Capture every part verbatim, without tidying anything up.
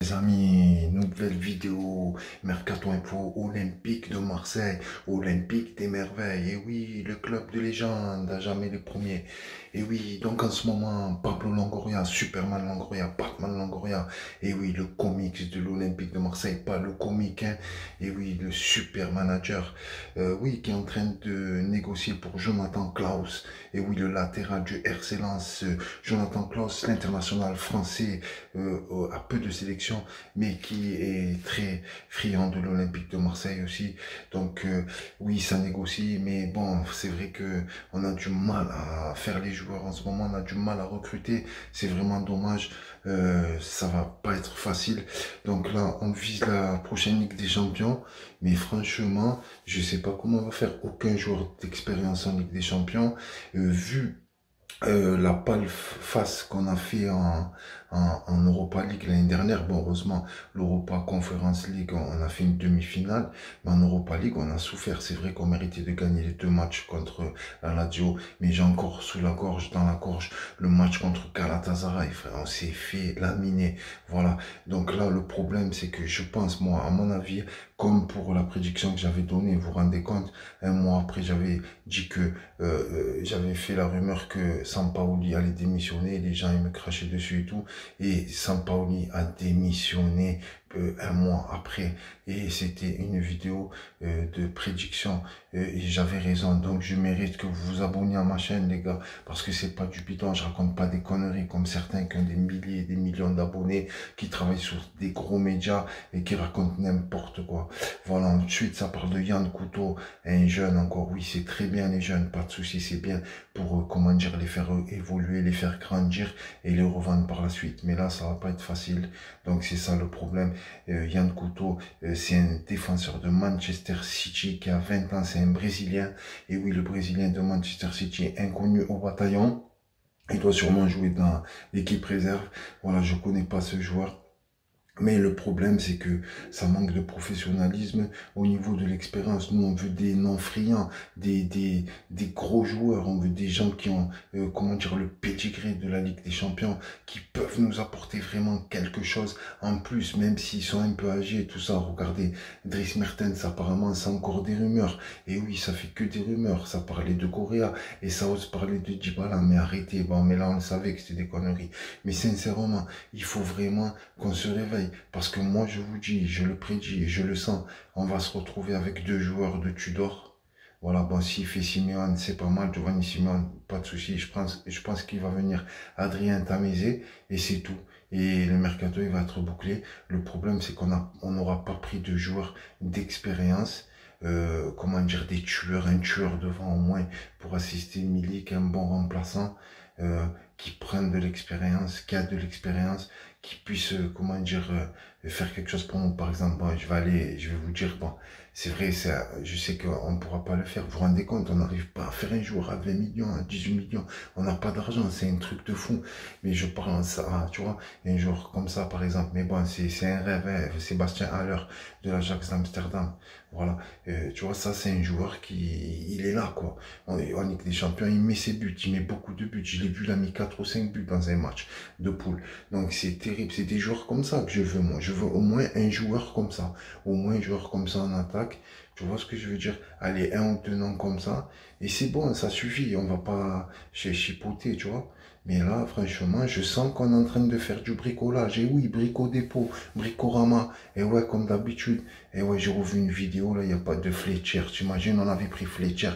Les amis, nouvelle vidéo, Mercato Info, Olympique de Marseille, Olympique des merveilles. Et oui, le club de légende, à jamais les premiers. Et oui, donc en ce moment, Pablo Longoria, Superman Longoria, Batman Longoria. Et oui, le comics de l'Olympique de Marseille, pas le comique, hein. Et oui, le super manager, euh, oui, qui est en train de négocier pour Jonathan Klaus. Et oui, le latéral du R C Lens, euh, Jonathan Klaus, l'international français, euh, euh, a peu de sélection, mais qui est très friand de l'Olympique de Marseille aussi. Donc euh, oui, ça négocie, mais bon, c'est vrai que on a du mal à faire les joueurs en ce moment, on a du mal à recruter. C'est vraiment dommage. Euh, ça va pas être facile. Donc là, on vise la prochaine Ligue des Champions, mais franchement, je sais pas comment on va faire. Aucun joueur d'expérience en Ligue des Champions, euh, vu euh, la pâle face qu'on a fait en, en, en Europa League l'année dernière. Bon, heureusement, l'Europa Conference League, on, on a fait une demi-finale, mais en Europa League, on a souffert. C'est vrai qu'on méritait de gagner les deux matchs contre la Lazio, mais j'ai encore sous la gorge, dans la gorge, le match contre Galatasaray, frère. On s'est fait laminer. Voilà. Donc là, le problème, c'est que je pense, moi, à mon avis, comme pour la prédiction que j'avais donnée, vous vous rendez compte, un mois après, j'avais dit que euh, euh, j'avais fait la rumeur que Sampaoli allait démissionner, les gens ils me crachaient dessus et tout, et Sampaoli a démissionné euh, un mois après, et c'était une vidéo euh, de prédiction, euh, et j'avais raison. Donc je mérite que vous vous abonniez à ma chaîne, les gars, parce que c'est pas du bidon, je raconte pas des conneries comme certains qui ont des milliers et des millions d'abonnés, qui travaillent sur des gros médias et qui racontent n'importe quoi. Voilà, ensuite ça parle de Yann Couto, un jeune encore. Oui, c'est très bien les jeunes, pas de souci, c'est bien pour, euh, comment dire, les faire euh, évoluer, les faire grandir et les revendre par la suite. Mais là, ça va pas être facile. Donc c'est ça le problème. Euh, Yann Couto, euh, c'est un défenseur de Manchester City qui a vingt ans, c'est un Brésilien. Et oui, le Brésilien de Manchester City est inconnu au bataillon. Il doit sûrement jouer dans l'équipe réserve. Voilà, je connais pas ce joueur. Mais le problème, c'est que ça manque de professionnalisme au niveau de l'expérience. Nous, on veut des non-friands, des, des, des gros joueurs. On veut des gens qui ont, euh, comment dire, le pédigré de la Ligue des Champions, qui peuvent nous apporter vraiment quelque chose en plus, même s'ils sont un peu âgés et tout ça. Regardez, Dries Mertens, apparemment, c'est encore des rumeurs. Et oui, ça fait que des rumeurs. Ça parlait de Correa et ça ose parler de Dybala. Mais arrêtez, bon, mais là, on le savait que c'était des conneries. Mais sincèrement, il faut vraiment qu'on se réveille. Parce que moi, je vous dis, je le prédis et je le sens, on va se retrouver avec deux joueurs de Tudor. Voilà, bon, s'il fait Simeone, c'est pas mal. Giovanni Simeone, pas de souci. Je pense, je pense qu'il va venir Adrien Tamézé et c'est tout. Et le mercato, il va être bouclé. Le problème, c'est qu'on a, on n'aura pas pris de joueurs d'expérience. Euh, comment dire, des tueurs, un tueur devant au moins pour assister Milik, un bon remplaçant. Euh, qui prennent de l'expérience, qui a de l'expérience, qui puisse, euh, comment dire, euh, faire quelque chose pour nous. Par exemple, bon, je vais aller, je vais vous dire, bon, c'est vrai, ça, je sais qu'on ne pourra pas le faire. Vous vous rendez compte, on n'arrive pas à faire un jour à vingt millions, à dix-huit millions. On n'a pas d'argent, c'est un truc de fou. Mais je parle de ça, tu vois, un jour comme ça, par exemple. Mais bon, c'est un rêve, hein. Sébastien Haller de l'Ajax d'Amsterdam. Voilà, euh, tu vois, ça, c'est un joueur qui, il est là, quoi. En Ligue des Champions, il met ses buts, il met beaucoup de buts. Je l'ai vu, il a mis quatre ou cinq buts dans un match de poule. Donc, c'est terrible. C'est des joueurs comme ça que je veux, moi. Je veux au moins un joueur comme ça. Au moins un joueur comme ça en attaque. Tu vois ce que je veux dire? Allez, un ou deux noms comme ça. Et c'est bon, ça suffit. On va pas chipoter, tu vois. Mais là, franchement, je sens qu'on est en train de faire du bricolage. Et oui, brico-dépôt, bricorama. Et ouais, comme d'habitude. Et ouais, j'ai revu une vidéo, là, il n'y a pas de Fletcher. Tu imagines, on avait pris Fletcher.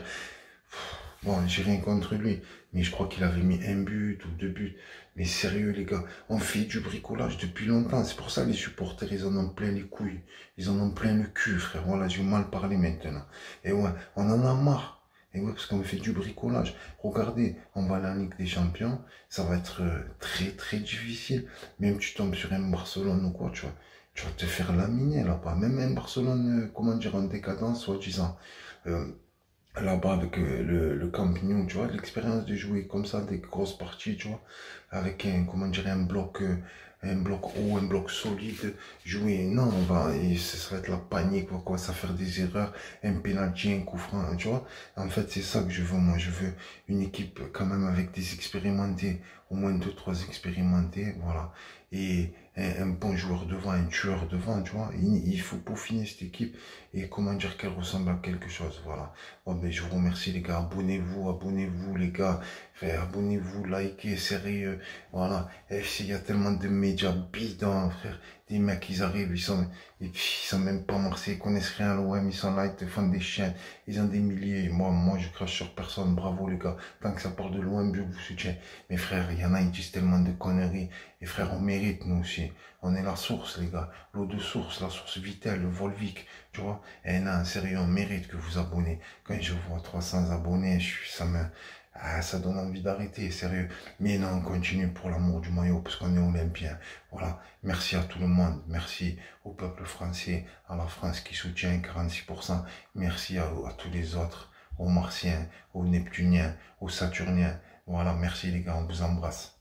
Bon, j'ai rien contre lui, mais je crois qu'il avait mis un but ou deux buts. Mais sérieux, les gars, on fait du bricolage depuis longtemps. C'est pour ça les supporters, ils en ont plein les couilles. Ils en ont plein le cul, frère. Voilà, j'ai mal parlé maintenant. Et ouais, on en a marre. Et ouais, parce qu'on fait du bricolage. Regardez, on va à la Ligue des Champions. Ça va être euh, très, très difficile. Même tu tombes sur un Barcelone ou quoi, tu vois. Tu vas te faire laminer là-bas. Même un Barcelone, euh, comment dire, en décadence, soi-disant. Euh, là-bas avec euh, le, le Camp Nou, tu vois, l'expérience de jouer comme ça, des grosses parties, tu vois, avec un, comment dire, un bloc, euh, un bloc haut, un bloc solide, jouer. Non, on va, et ce serait de la panique, on va quoi, ça faire des erreurs, un penalty, un coup franc, tu vois. En fait, c'est ça que je veux, moi. Je veux une équipe quand même avec des expérimentés, au moins deux, trois expérimentés, voilà. Et un, un bon joueur devant, un tueur devant, tu vois. Il, il faut peaufiner cette équipe et comment dire qu'elle ressemble à quelque chose, voilà. Bon, ben, je vous remercie, les gars. Abonnez-vous, abonnez-vous, les gars. Frère, abonnez-vous, likez, sérieux. Voilà. F C, il y a tellement de médias bidons, frère. Des mecs, ils arrivent, ils sont, et puis, ils sont même pas Marseillais, ils connaissent rien à l'O M, ils sont là, ils te font des chiens. Ils ont des milliers. Moi, moi, je crache sur personne. Bravo, les gars. Tant que ça part de l'O M, je vous soutiens. Mais frère, il y en a, ils disent tellement de conneries. Et frère, on mérite, nous aussi. On est la source, les gars. L'eau de source, la source vitale, le Volvic. Tu vois? Eh non, sérieux, on mérite que vous abonnez. Quand je vois trois cents abonnés, je suis, ça me, ah, ça donne envie d'arrêter, sérieux. Mais non, on continue pour l'amour du maillot, parce qu'on est olympien. Voilà. Merci à tout le monde. Merci au peuple français, à la France qui soutient quarante-six pour cent. Merci à, à tous les autres, aux Martiens, aux Neptuniens, aux Saturniens. Voilà, merci les gars, on vous embrasse.